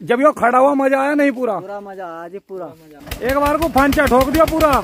जब यो खड़ा हुआ मजा आया नहीं? पूरा पूरा मजा आया जी, पूरा एक बार को फांचा ठोक दिया पूरा।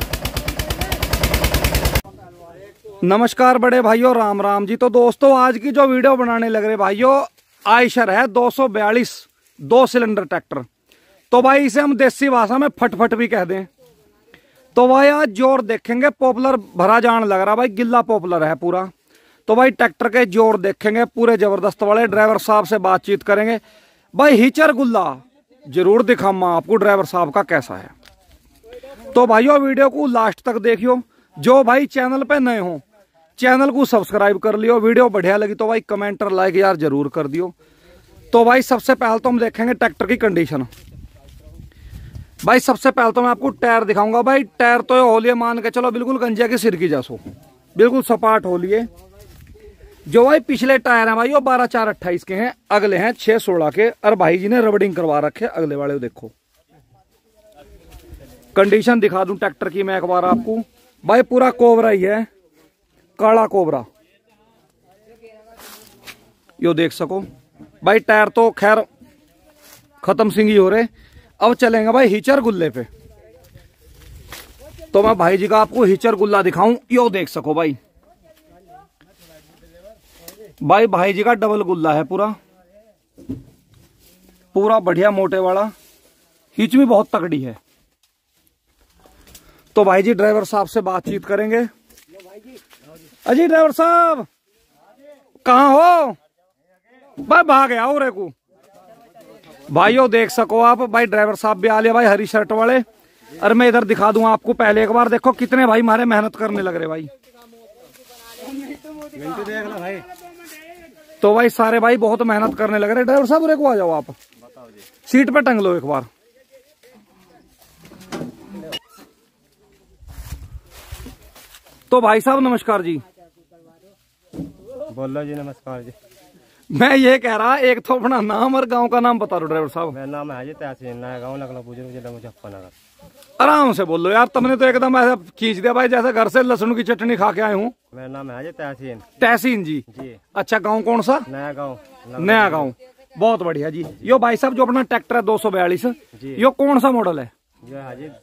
नमस्कार बड़े भाइयों, राम राम जी। तो दोस्तों आज की जो वीडियो बनाने लग रहे भाइयों, आयशर है 242 2 सिलेंडर ट्रैक्टर। तो भाई इसे हम देसी भाषा में फटफट भी कह दें। तो भाई आज जोर देखेंगे, पॉपुलर भरा जान लग रहा भाई, गिल्ला पॉपुलर है पूरा। तो भाई ट्रैक्टर के जोर देखेंगे पूरे जबरदस्त वाले। ड्राइवर साहब से बातचीत करेंगे भाई। हिचर गुल्ला जरूर दिखाऊंगा आपको ड्राइवर साहब का कैसा है। तो भाइयों वीडियो को लास्ट तक देखियो। जो भाई चैनल पे नए हो चैनल को सब्सक्राइब कर लियो। वीडियो बढ़िया लगी तो भाई कमेंट और लाइक यार जरूर कर दियो। तो भाई सबसे पहले तो हम देखेंगे ट्रैक्टर की कंडीशन। भाई सबसे पहले तो मैं आपको टायर दिखाऊंगा। भाई टायर तो होलिए मान के चलो बिल्कुल गंजिया की सिर की जैसो, बिल्कुल सपाट होलिए। जो भाई पिछले टायर हैं भाई वो 12/4/28 के हैं, अगले हैं 6/16 के। और भाई जी ने रबडिंग करवा रखे अगले वाले। देखो कंडीशन दिखा दूं ट्रैक्टर की मैं एक बार आपको। भाई पूरा कोबरा ही है, काला कोबरा, यो देख सको। भाई टायर तो खैर खत्म सिंगी हो रहे। अब चलेंगे भाई हिचर गुल्ले पे। तो मैं भाई जी का आपको हिचर गुल्ला दिखाऊं, यो देख सको भाई। भाई जी का डबल गुल्ला है पूरा, पूरा बढ़िया मोटे वाला। हिच भी बहुत तगड़ी है। तो भाई जी ड्राइवर साहब से बातचीत करेंगे। अजी ड्राइवर साहब कहाँ हो? भाई भाग गया हो रे को। भाइयों देख सको आप, भाई ड्राइवर साहब भी आ लिया भाई हरी शर्ट वाले। और मैं इधर दिखा दूं आपको पहले एक बार। देखो कितने भाई हमारे मेहनत करने लग रहे भाई। भाई तो भाई सारे भाई बहुत मेहनत करने लग रहे। ड्राइवर साहब रे को आ जाओ आप, सीट पे टंग लो एक बार। तो भाई साहब नमस्कार जी। बोलो जी। नमस्कार जी। मैं ये कह रहा एक तो अपना नाम और गांव का नाम बता दो ड्राइवर साहब। मेरा नाम है जी तहसीन, नया गाँव लखनऊ जिला मुजफ्फरनगर। आराम से बोलो यार, तुमने तो एकदम ऐसा खींच दिया भाई जैसे घर से लहसुन की चटनी खा के आए हूँ। मेरा नाम है जी तहसीन। तहसीन जी जी। अच्छा गांव कौन सा? नया गाँव। नया गांव, बहुत बढ़िया जी। यो भाई साहब जो अपना ट्रैक्टर है 242, यो कौन सा मॉडल है? ये है जी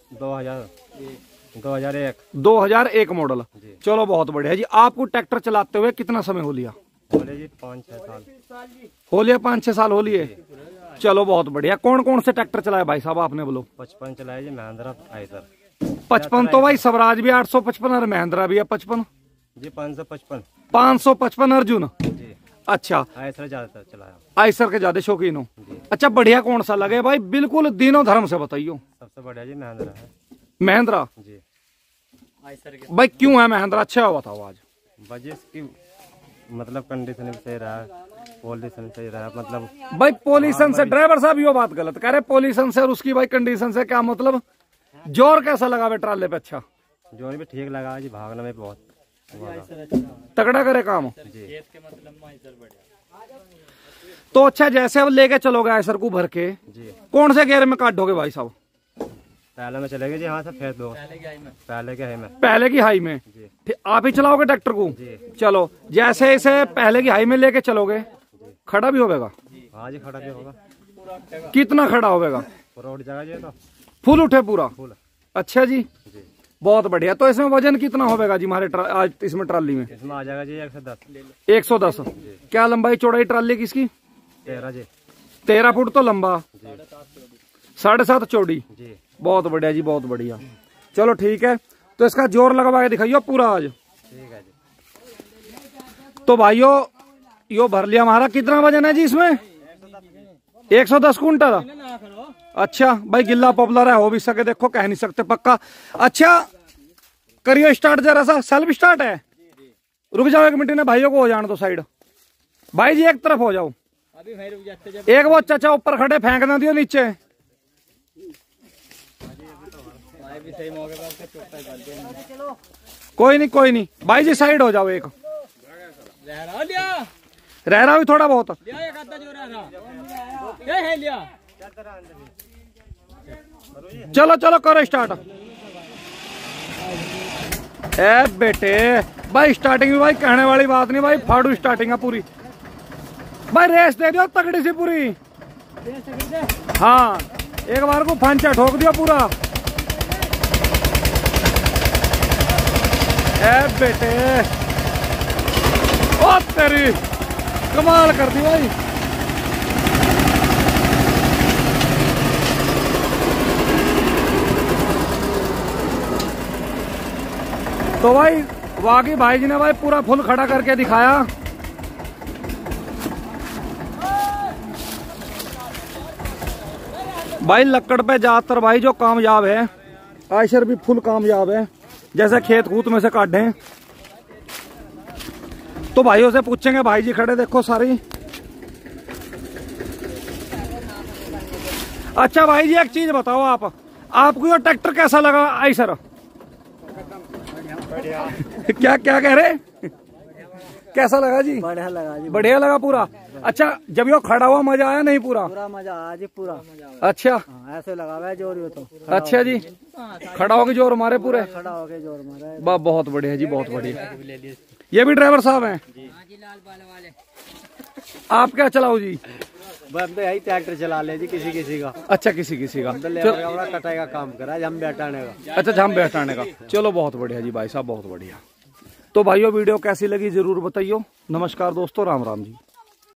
2001 2001 मॉडल। चलो बहुत बढ़िया जी। आपको ट्रैक्टर चलाते हुए कितना समय हो लिया? बोले जी 5-6 साल हो लिया, 5-6 साल हो लिए। चलो बहुत बढ़िया। कौन कौन से ट्रैक्टर चलाए भाई साहब आपने बोलो? 55 चलाए जी, महिंद्रा आयसर। 55 तो भाई स्वराज भी 855 और महिंद्रा भी है 55 जी। 555 555 अर्जुन जी। अच्छा आयसर ज्यादातर चलाया। आयसर के ज्यादा शौकीन हो? अच्छा बढ़िया। कौन सा लगे भाई? बिल्कुल दिनों धर्म से बताइयो। सबसे बढ़िया जी महिंद्रा है। महिंद्रा जी। भाई क्यों है महिंद्रा? अच्छा बताओ आज। वजह की मतलब कंडीशन भी सही रहा, पॉल्यूशन सही रहा। मतलब भाई पॉल्यूशन से ड्राइवर साहब यो बात गलत कह रहे। पॉल्यूशन से और उसकी भाई कंडीशन से क्या मतलब? जोर कैसा लगा वे ट्राले पे? अच्छा जोर भी ठीक लगा जी, भागने में बहुत तगड़ा करे काम जी। तो अच्छा जैसे अब लेके चलोगे आयसर को भर के जी, कौन से गेयर में काटोगे भाई साहब? पहले में चलेगी जी। हाँ से फिर दो पहले के है में। पहले की हाई में जी। आप ही चलाओगे ट्रैक्टर को? जी। चलो जैसे इसे पहले की हाई में लेके चलोगे खड़ा भी होगा? हाँ जी खड़ा भी होगा। कितना खड़ा होगा? पूरा उठ जाएगा जी। तो फुल उठे पूरा? फुल। अच्छा जी, जी। बहुत बढ़िया। तो इसमें वजन कितना होगा जी हमारे आज इसमें ट्राली में? इसमें आ जाएगा जी 110। 110। क्या लंबाई चौड़ाई ट्राली किसकी? 13 जी। 13 फुट तो लंबा, 7.5 चौड़ी। जी। बहुत बढ़िया जी, बहुत बढ़िया। चलो ठीक है। तो इसका जोर लगवा के दिखाइयो पूरा आज। ठीक है जी। तो भाइयों यो भर लिया हमारा। कितना वजन है जी इसमें? 110 कुंटल। अच्छा भाई गिल्ला पॉपुलर है, हो भी सके। देखो कह नहीं सकते पक्का। अच्छा करियो स्टार्ट जरा सा। सेल्फ स्टार्ट है? रुक जाओ एक मिनट ने भाइयों को हो जाने दो साइड। भाई जी एक तरफ हो जाओ। एक वो चाचा ऊपर खड़े फेंक ना दियो नीचे। कोई नहीं कोई नहीं भाई जी साइड हो जाओ। एक रह रहा भी थोड़ा बहुत। चलो चलो करो स्टार्ट। ए बेटे भाई स्टार्टिंग भी भाई कहने वाली बात नहीं भाई, फाड़ू स्टार्टिंग है पूरी भाई। रेस दे दियो तगड़ी सी पूरी। हाँ एक बार को फांचा ठोक दिया पूरा। ए बेटे ओ तेरी कमाल कर दी भाई। तो भाई वाकई भाई जी ने भाई पूरा फुल खड़ा करके दिखाया। भाई लक्कड़ पे ज्यादातर भाई जो कामयाब है, आयशर भी फुल कामयाब है। जैसे खेत कूत में से काटे तो भाइयों से पूछेंगे, भाई जी खड़े देखो सारी। अच्छा भाई जी एक चीज बताओ, आपको ये ट्रैक्टर कैसा लगा आयशर? क्या क्या कह रहे? कैसा लगा जी? बढ़िया लगा जी। बढ़िया लगा पूरा। अच्छा जब यो खड़ा हुआ मजा आया नहीं? पूरा पूरा मजा आया जी पूरा। अच्छा ऐसे लगा हुआ है जोर यो तो। अच्छा जी खड़ा होके जोर मारे पूरे। खड़ा होके जोर मारे। बहुत बढ़िया जी बहुत बढ़िया। ये भी ड्राइवर साहब हैं? आप क्या चलाओ जी? बस यही ट्रैक्टर चला ले जी किसी किसी का। अच्छा किसी किसी का कटाई का काम करा हम बैठाने का। अच्छा हम बैठाने का। चलो बहुत बढ़िया जी भाई साहब बहुत बढ़िया। तो भाइयों वीडियो कैसी लगी जरूर बताइयो। नमस्कार दोस्तों, राम राम जी।